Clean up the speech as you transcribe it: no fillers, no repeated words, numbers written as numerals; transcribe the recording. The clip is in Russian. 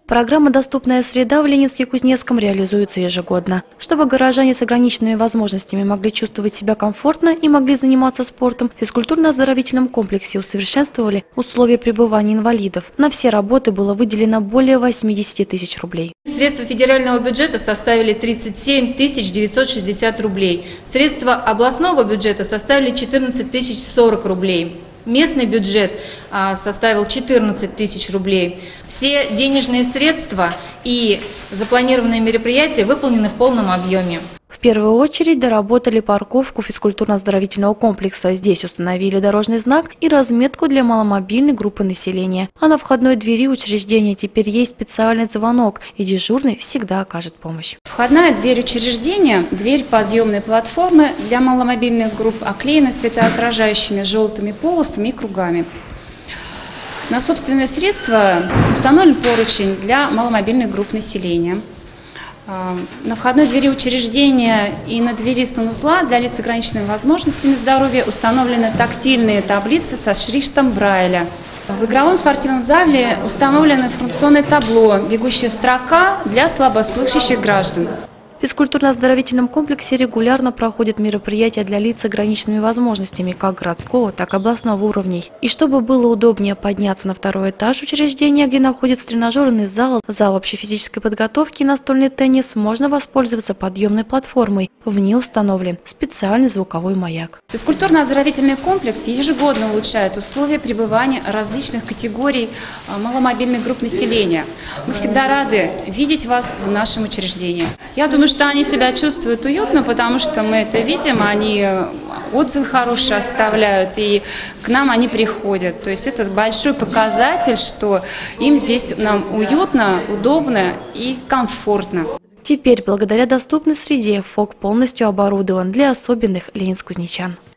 Программа «Доступная среда» в Ленинске-Кузнецком реализуется ежегодно. Чтобы горожане с ограниченными возможностями могли чувствовать себя комфортно и могли заниматься спортом, в физкультурно-оздоровительном комплексе усовершенствовали условия пребывания инвалидов. На все работы было выделено более 80 тысяч рублей. Средства федерального бюджета составили 37 960 рублей. Средства областного бюджета составили 14 040 рублей. Местный бюджет составил 14 тысяч рублей. Все денежные средства и запланированные мероприятия выполнены в полном объеме. В первую очередь доработали парковку физкультурно-оздоровительного комплекса. Здесь установили дорожный знак и разметку для маломобильной группы населения. А на входной двери учреждения теперь есть специальный звонок, и дежурный всегда окажет помощь. Входная дверь учреждения, дверь подъемной платформы для маломобильных групп оклеена светоотражающими желтыми полосами и кругами. На собственные средства установлен поручень для маломобильных групп населения. На входной двери учреждения и на двери санузла для лиц с ограниченными возможностями здоровья установлены тактильные таблицы со шрифтом Брайля. В игровом спортивном зале установлено информационное табло «Бегущая строка» для слабослышащих граждан. В физкультурно-оздоровительном комплексе регулярно проходят мероприятия для лиц с ограниченными возможностями как городского, так и областного уровней. И чтобы было удобнее подняться на второй этаж учреждения, где находится тренажерный зал, зал общей физической подготовки и настольный теннис, можно воспользоваться подъемной платформой. В ней установлен специальный звуковой маяк. Физкультурно-оздоровительный комплекс ежегодно улучшает условия пребывания различных категорий маломобильных групп населения. Мы всегда рады видеть вас в нашем учреждении. Я думаю, что они себя чувствуют уютно, потому что мы это видим, они отзывы хорошие оставляют, и к нам они приходят. То есть это большой показатель, что им здесь нам уютно, удобно и комфортно. Теперь, благодаря доступной среде, ФОК полностью оборудован для особенных ленинск-кузнечан.